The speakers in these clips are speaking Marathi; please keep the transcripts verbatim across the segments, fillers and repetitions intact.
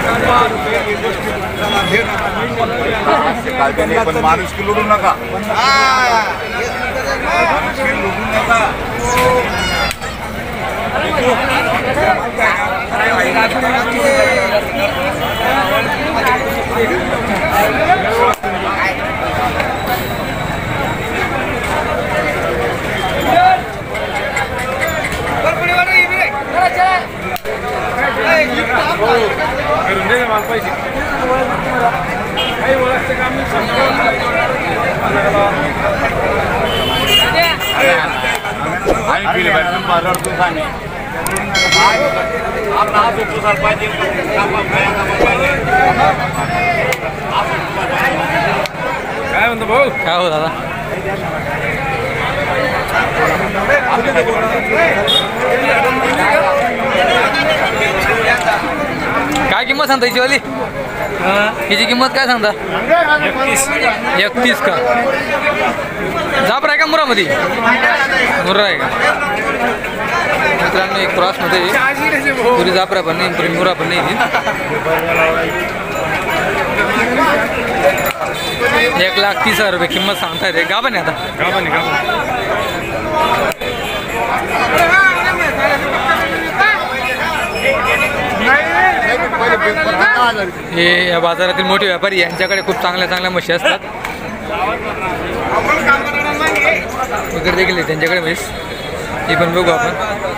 पण माणूस की लुटू नका लुटू नका काय म्हणतो भाऊ काय हो दादा काय किंमत सांगता याची वाली याची किंमत काय सांगता एकतीस एकतीस का जापर आहे का मुरामध्ये मुर्रा आहे का मित्रांनो एक क्रॉसमध्ये पुरी जापरा पण नाही पुरी मुरा पण नाही एक लाख तीस हजार रुपये किंमत सांगता येते गाभण आहे आता गाभण आहे गाभण हे या बाजारातील मोठे व्यापारी यांच्याकडे खूप चांगल्या चांगल्या म्हशी असतात इकडे देखील त्यांच्याकडे म्हैस ही पण बघू आपण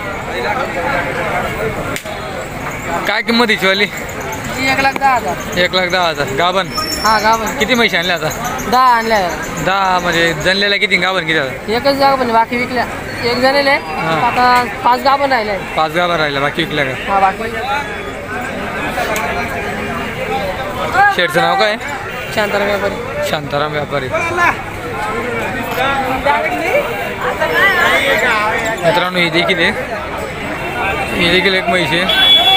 काय किंमत हिची वाली एक लाख दहा हजार एक लाख दहा हजार गाभण हा गाभण किती म्हशी आणल्या आता दहा आणल्या दहा म्हणजे जनलेल्या किती गाभण किती आता एकच गाभण बाकी विकल्या एक जणले आता पाच गाभण राहिले पाच गाभण राहिल्या बाकी विकल्या का हा बाकी शेठचं नाव काय शांताराम व्यापारी शांताराम व्यापारी मित्रांनो ही देखील आहे ही देखील एक म्हैस आहे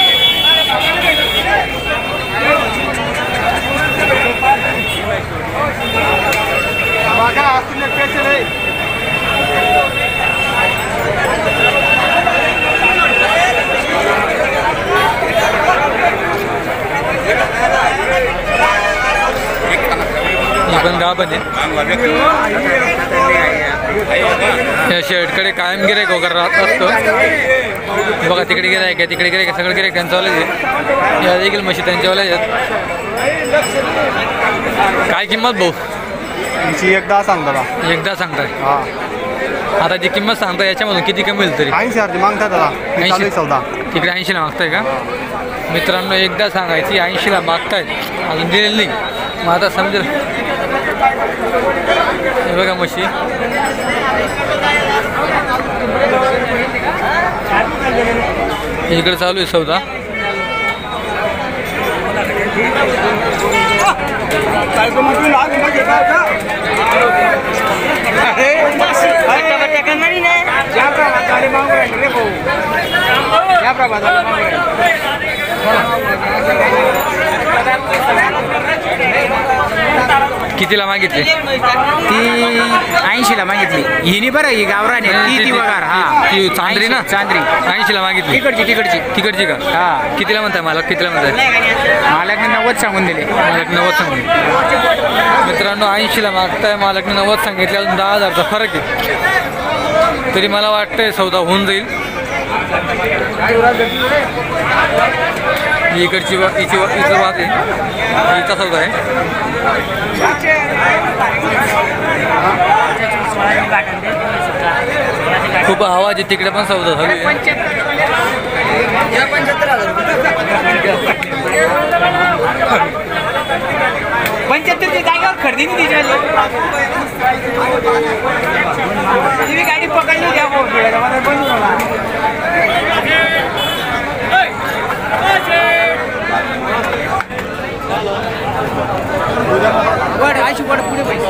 पण गाभण आहे या शेडकडे कायम गिरायक वगैरे राहत असतो बघा तिकडे गिरायक आहे तिकडे गिरायक सगळं गिरायक त्यांच्यावालेच आहे या देखील म्हशी त्यांच्यावाल्याच आहेत काय किंमत भाऊ एकदा सांगता एकदा सांगताय आता जी किंमत सांगता याच्यामधून किती कमी होईल तरी ऐंशी हजार मागतात ऐंशी चौदा तिकडे ऐंशीला मागताय का मित्रांनो एकदा सांगायची ऐंशीला मागतायत अजून दिलेली नाही मग आता समजेल हे बघा म्हशी इकडे चालू आहे सौदा कितीला मागितली ती ऐंशीला मागितली हिनी बरं ही गावराने ती ती वगार हा ती चांदरी ना चांदरी ऐंशीला मागितली तिकडची तिकडची तिकडची का हा कितीला म्हणताय मला कितीला म्हणताय मालकने नव्वद सांगून दिले मालक नव्वद सांगून मित्रांनो ऐंशीला मागताय मालकने नव्वद सांगितले अजून दहा हजारचा फरक आहे तरी मला वाटतंय सौदा होऊन जाईल इकडची हिची हिचं वाद आहे हिचा सौदा आहे खूप आवाज आहे तिकडे पण सौदा झाली पंच्याहत्तरच्या जागेवर खरेदी नाही तिची गाडी पकडली द्या वड अशी वड पुढे पैसे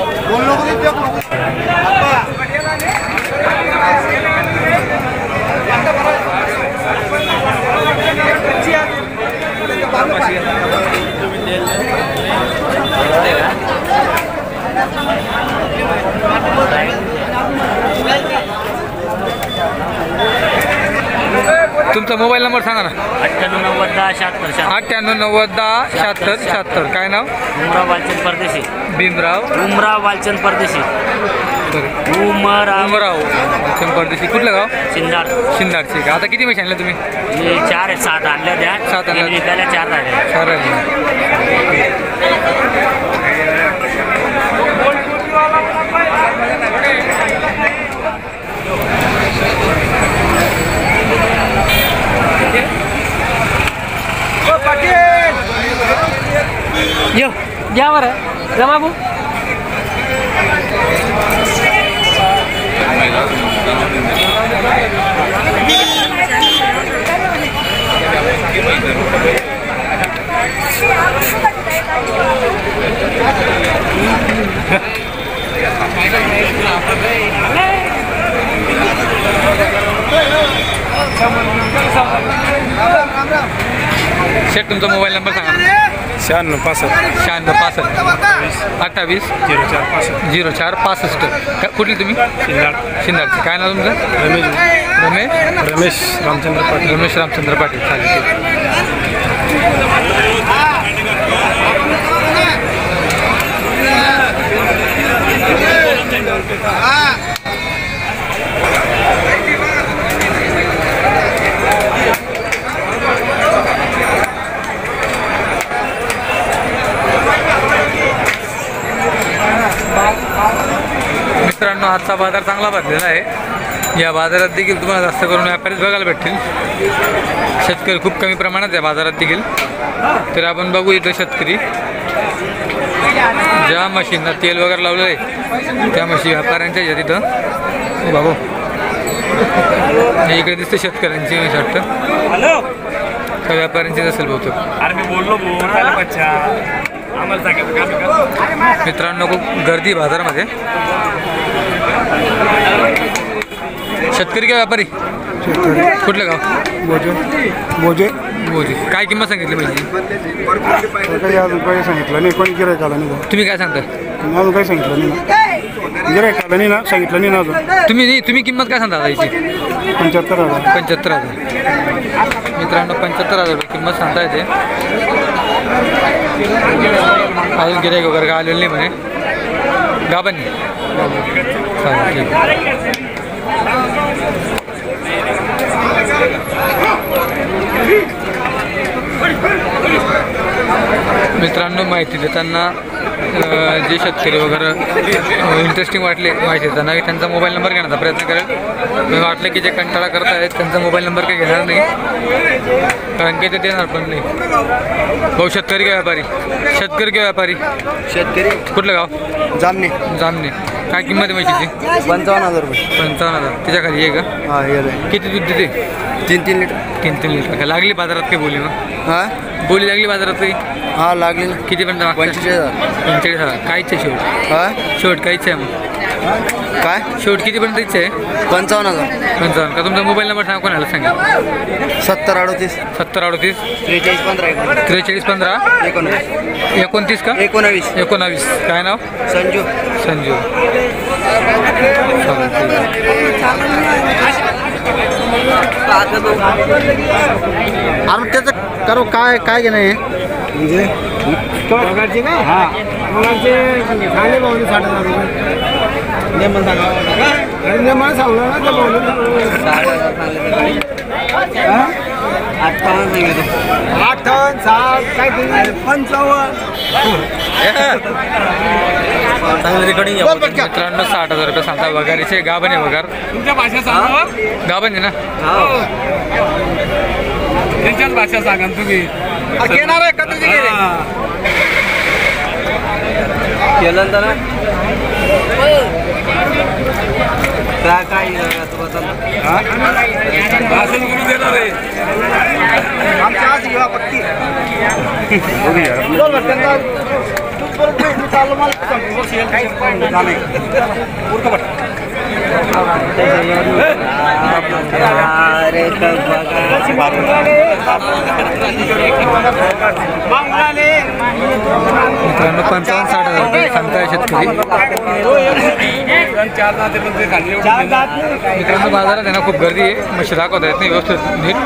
तुमचा मोबाईल नंबर सांगा ना. अठ्ठ्याण्णव नव्वद दहा शहात्तर शहात्तर अठ्ठ्याण्णव नव्वद दहा शहात्तर शहात्तर. काय नाव? उमराव वालचंद परदेशी. भीमराव उमराव वालचंद परदेशी. उमराव उमराव परदेशी. कुठलं गाव? शिंदाड. शिंदाडचे का? आता किती म्हशी आणल्या तुम्ही? हे चार आहेत, सात आणल्या द्या. सात आणल्या. तीन विकायला चार राहिले. चार आहे. यो या बरं जा बाबू. शेट तुमचा मोबाईल नंबर सांगा. शहाण्णव पासष्ट शहाण्णव पासष्ट अठ्ठावीस झिरो चार पासष्ट झिरो चार पासष्ट. का कुठली तुम्ही? शिंदाड. शिंदाडचे. काय नाव तुमचं? रमेश रमेश रमेश रामचंद्र पाटील. रमेश रामचंद्र पाटील. चालेल ठीक. मित्रांनो आजचा बाजार चांगला भरलेला आहे. या बाजारात देखील तुम्हाला जास्त करून व्यापारीच बघायला भेटतील. शेतकरी खूप कमी प्रमाणात आहे बाजारात देखील. तर आपण बघू इथं शेतकरी ज्या मशीनला तेल वगैरे लावलेलं आहे त्या मशी व्यापाऱ्यांच्या आहेत तिथं. बाबू इकडे दिसते शेतकऱ्यांची मशी वाटतं का व्यापाऱ्यांचीच असेल बहुतेक. अरे मी बोललो मित्रांनो खूप गर्दी बाजारामध्ये. शेतकरी का व्यापारी? कुठलं गाव? बोजे बोजे बोजे. काय किंमत सांगितली पाहिजे? काही अजून काही सांगितलं नाही. कोणी गिरायक आला नाही. तुम्ही काय सांगता? अजून काही सांगितलं नाही ना. गिरायक आला नाही ना. सांगितलं नाही ना अजून. तुम्ही नाही तुम्ही किंमत काय सांगता याची? पंच्याहत्तर हजार. पंच्याहत्तर हजार. मित्रांनो पंच्याहत्तर हजार रुपये किंमत सांगता येते. अजून गिरायक वगैरे काय आलेलं नाही म्हणे. गाभण चालेल ठीक. मित्रांनो माहिती देताना जे शेतकरी वगैरे इंटरेस्टिंग वाटले माहिती देताना त्यांचा मोबाईल नंबर घेण्याचा प्रयत्न करेल. मी वाटलं की जे कंटाळा करत आहेत त्यांचा मोबाईल नंबर काही घेणार नाही कारण की ते देणार पण नाही. भाऊ शेतकरी का व्यापारी? शेतकरी का व्यापारी? शेतकरी. कुठलं गाव? जामने. जामने. काय किंमत आहे म्हशीची? पंचावन्न हजार रुपये. पंचावन्न हजार. त्याच्या खाली आहे का? हा हे किती दूध देते? तीन तीन लिटर. तीन तीन लिटर. का लागली बाजारात काही बोली मग? हा बोली लागली बाजारात काही? हा लागली ना. किती पर्यंत मागताय? पंचेचाळीस हजार. पंचेचाळीस हजार. काय इच्छा आहे शेवट? हा शेवट काय इच्छा आहे मग? काय शेवट कितीपर्यंत इच्छा आहे? पंचावन्न हजार. पंचावन्न का? तुमचा मोबाईल नंबर सांगा कोणाला सांगा. सत्तर अडतीस सत्तर अडतीस त्रेचाळीस पंधरा एकोणीस त्रेचाळीस पंधरा एकोणावीस एकोणतीस का? एकोणावीस एकोणावीस. काय नाव? संजू. संजू. अरे त्याचं करो काय काय घेणं आहे म्हणजे पगारचे का? हा पगारचे सांगले भाऊ साठ हजार रुपये. नेमन सांगा. नेमन सांगलं ना ते भाऊ साठ हजार सांगले. अठ्ठावन्न सांगितलं. अठ्ठावन्न साठ काय पंचावन्न. चांगलं रेकॉर्डिंग. मित्रांनो साठ हजार रुपये सांगता. वगारीचे गाभण आहे वगार. तुमच्या भाषा सांगा. गाभण आहे ना? त्यांच्याच भाषा सांगा तुम्ही. घेणार आहे का तुझी केलं तर काय काय भाषण करून देणार आहे. आमच्या आज घेवा पक्की. मित्रांनो पंचावन्न साठ हजार रुपये सांगताय शेतकरी. आणि चार जाते पण ते खाली एवढं चार नाही. जात नाही काय. मित्रांनो बाजारात आहे ना खूप गर्दी आहे. म्हशी दाखवता येत नाही व्यवस्थित नीट.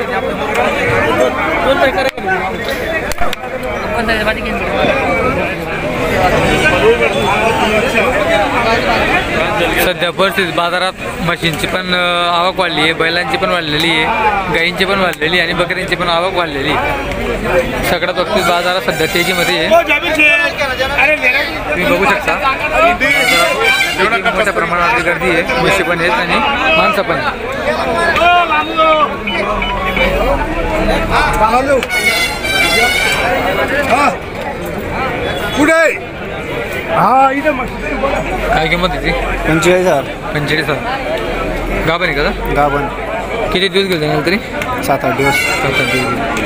सध्या परिस्थिती बाजारात म्हशींची पण अं, आवक वाढली आहे, बैलांची पण वाढलेली आहे, गायींची पण वाढलेली आहे आणि बकऱ्यांची पण आवक वाढलेली आहे. सगळ्यात बाबतीत बाजारात सध्या तेजीमध्ये आहे. तुम्ही बघू शकता किती मोठ्या प्रमाणात गर्दी आहे. म्हशी पण आहेत आणि माणसं पण आहेत. पुढे हा इथं काय किंमत आहे ती? पंचेचाळीस हजार पंचेचाळीस हजार. गाभण आहे का? गाभण किती दिवस गेले जाणार तरी? सात आठ दिवस. सात आठ दिवस.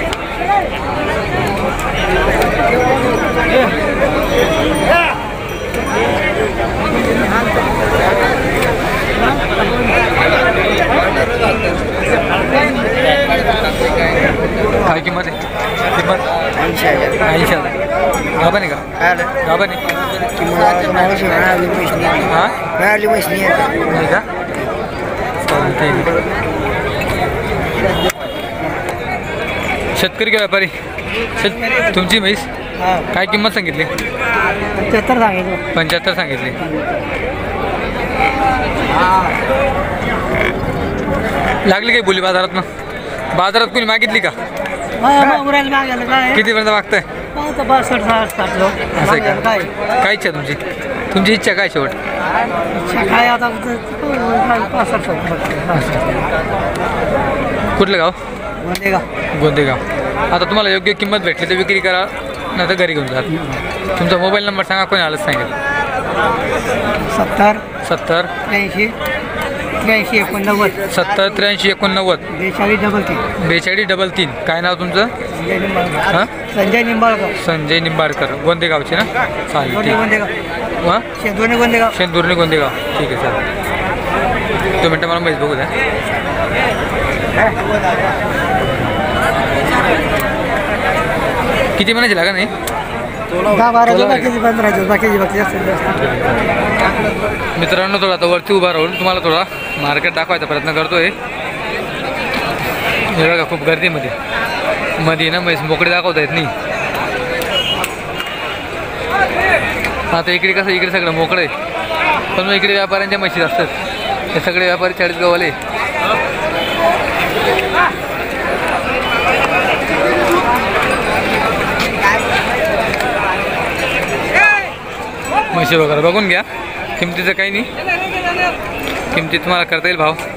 काय किंमत आहे? किंमत ऐंशी हजार. ऐंशी हजार. गाभण आहे का? गाभण आहे हां नाही का? चालतंय. शेतकरी का व्यापारी? शेत तुमची म्हैस काय किंमत सांगितली? पंच्याहत्तर सांगितलं. पंच्याहत्तर सांगितली. लागली काही बोली बाजारात ना? बाजारात कोणी मागितली का? उरायला मागायला काय कितीपर्यंत मागताय? पाहतो बासष्ट साठ साठ लोक असं आहे का? काय काय इच्छा तुमची? तुमची इच्छा काय शेवट? काय आता पासष्ट कुठलं गाव? म्हणजे का गोंदेगाव. आता तुम्हाला योग्य किंमत भेटली तर विक्री करा, नाही तर घरी घेऊन जा. तुमचा मोबाईल नंबर सांगा, कोणी आलंच सांगेल. सत्तर सत्तर त्र्याऐंशी त्र्याऐंशी एकोणनव्वद सत्तर त्र्याऐंशी एकोणनव्वद बेचाळीस डबल तीन बेचाळीस डबल तीन. काय नाव तुमचं? संजय निंबाळकर. हां संजय निंबाळकर संजय निंबाळकर गोंदेगावचे ना? चालेल दोन्ही ठीक. गोंदेगाव हां शे दोन्ही गोंदेगाव शेंदुर्णी गोंदेगाव. ठीक आहे चालेल. दोन मिनटं मला माहीत बघू द्या. किती महिन्याची लागा नाही? दहा बारा दिवस बाकीची पंधरा दिवस बाकीची बाकी जास्त मित्रांनो थोडा आता वरती उभा राहून तुम्हाला थोडा मार्केट दाखवायचा प्रयत्न करतोय. हे बघा खूप गर्दीमध्ये मध्ये ना म्हैस मोकळी दाखवता येत नाही. आता इकडे कसं इकडे सगळं मोकळं आहे, पण मग इकडे व्यापाऱ्यांच्या म्हशी असतात. हे सगळे व्यापारी चाळीसगाववाले. म्हशी वगैरे बघून घ्या. किमतीचं काही नाही, किमती तुम्हाला करता येईल भाव.